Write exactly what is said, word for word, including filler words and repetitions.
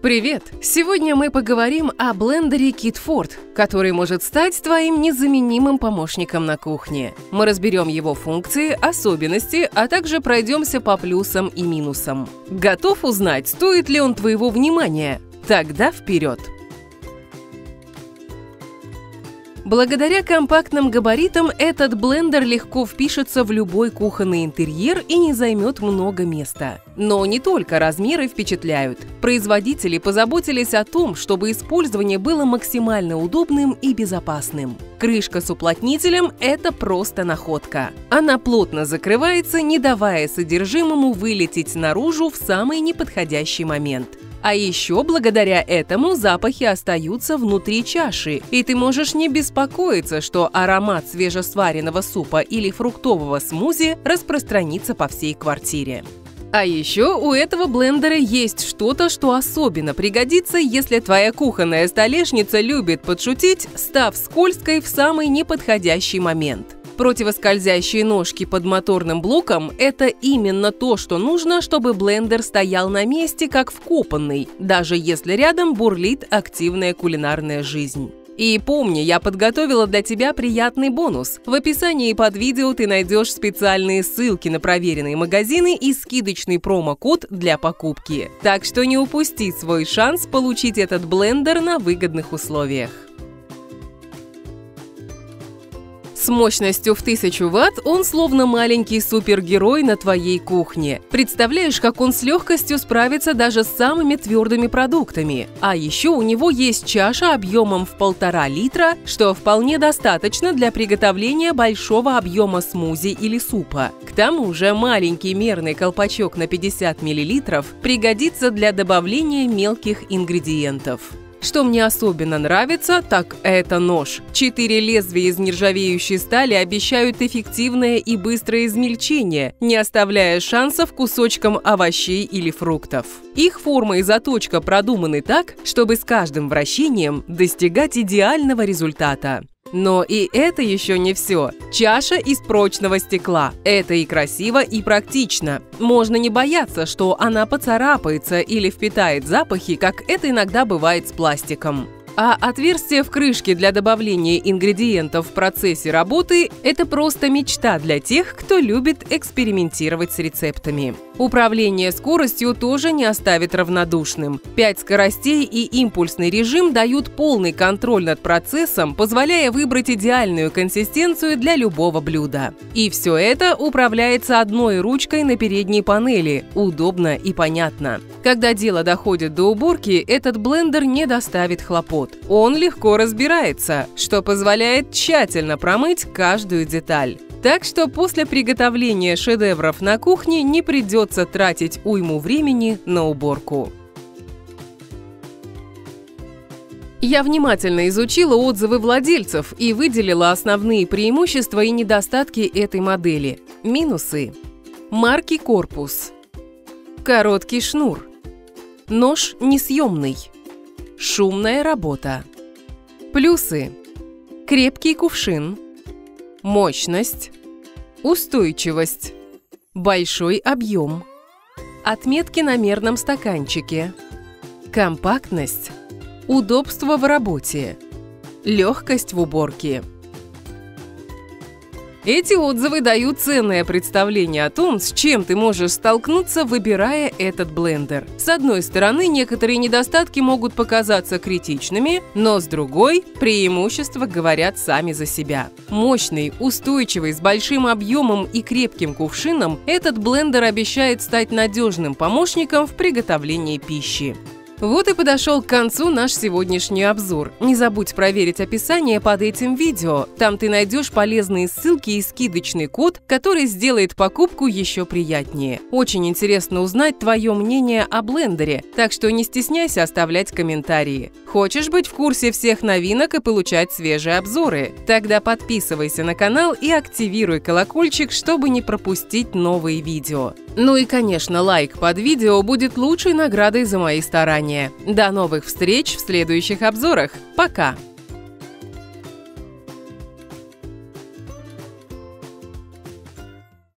Привет! Сегодня мы поговорим о блендере Kidford, который может стать твоим незаменимым помощником на кухне. Мы разберем его функции, особенности, а также пройдемся по плюсам и минусам. Готов узнать, стоит ли он твоего внимания? Тогда вперед! Благодаря компактным габаритам этот блендер легко впишется в любой кухонный интерьер и не займет много места. Но не только размеры впечатляют. Производители позаботились о том, чтобы использование было максимально удобным и безопасным. Крышка с уплотнителем – это просто находка. Она плотно закрывается, не давая содержимому вылететь наружу в самый неподходящий момент. А еще благодаря этому запахи остаются внутри чаши, и ты можешь не беспокоиться, что аромат свежесваренного супа или фруктового смузи распространится по всей квартире. А еще у этого блендера есть что-то, что особенно пригодится, если твоя кухонная столешница любит подшутить, став скользкой в самый неподходящий момент. Противоскользящие ножки под моторным блоком – это именно то, что нужно, чтобы блендер стоял на месте, как вкопанный, даже если рядом бурлит активная кулинарная жизнь. И помни, я подготовила для тебя приятный бонус. В описании под видео ты найдешь специальные ссылки на проверенные магазины и скидочный промокод для покупки. Так что не упусти свой шанс получить этот блендер на выгодных условиях. С мощностью в тысячу ватт он словно маленький супергерой на твоей кухне. Представляешь, как он с легкостью справится даже с самыми твердыми продуктами. А еще у него есть чаша объемом в полтора литра, что вполне достаточно для приготовления большого объема смузи или супа. К тому же маленький мерный колпачок на пятьдесят миллилитров пригодится для добавления мелких ингредиентов. Что мне особенно нравится, так это нож. Четыре лезвия из нержавеющей стали обещают эффективное и быстрое измельчение, не оставляя шансов кусочкам овощей или фруктов. Их форма и заточка продуманы так, чтобы с каждым вращением достигать идеального результата. Но и это еще не все. Чаша из прочного стекла. Это и красиво, и практично. Можно не бояться, что она поцарапается или впитает запахи, как это иногда бывает с пластиком. А отверстие в крышке для добавления ингредиентов в процессе работы – это просто мечта для тех, кто любит экспериментировать с рецептами. Управление скоростью тоже не оставит равнодушным. Пять скоростей и импульсный режим дают полный контроль над процессом, позволяя выбрать идеальную консистенцию для любого блюда. И все это управляется одной ручкой на передней панели. Удобно и понятно. Когда дело доходит до уборки, этот блендер не доставит хлопот. Он легко разбирается, что позволяет тщательно промыть каждую деталь. Так что после приготовления шедевров на кухне не придется тратить уйму времени на уборку. Я внимательно изучила отзывы владельцев и выделила основные преимущества и недостатки этой модели. Минусы. Марки корпус. Короткий шнур. Нож несъемный. Шумная работа. Плюсы. Крепкий кувшин. Мощность. Устойчивость. Большой объем. Отметки на мерном стаканчике. Компактность. Удобство в работе. Легкость в уборке. Эти отзывы дают ценное представление о том, с чем ты можешь столкнуться, выбирая этот блендер. С одной стороны, некоторые недостатки могут показаться критичными, но с другой, преимущества говорят сами за себя. Мощный, устойчивый, с большим объемом и крепким кувшином, этот блендер обещает стать надежным помощником в приготовлении пищи. Вот и подошел к концу наш сегодняшний обзор. Не забудь проверить описание под этим видео. Там ты найдешь полезные ссылки и скидочный код, который сделает покупку еще приятнее. Очень интересно узнать твое мнение о блендере, так что не стесняйся оставлять комментарии. Хочешь быть в курсе всех новинок и получать свежие обзоры? Тогда подписывайся на канал и активируй колокольчик, чтобы не пропустить новые видео. Ну и, конечно, лайк под видео будет лучшей наградой за мои старания. До новых встреч в следующих обзорах. Пока!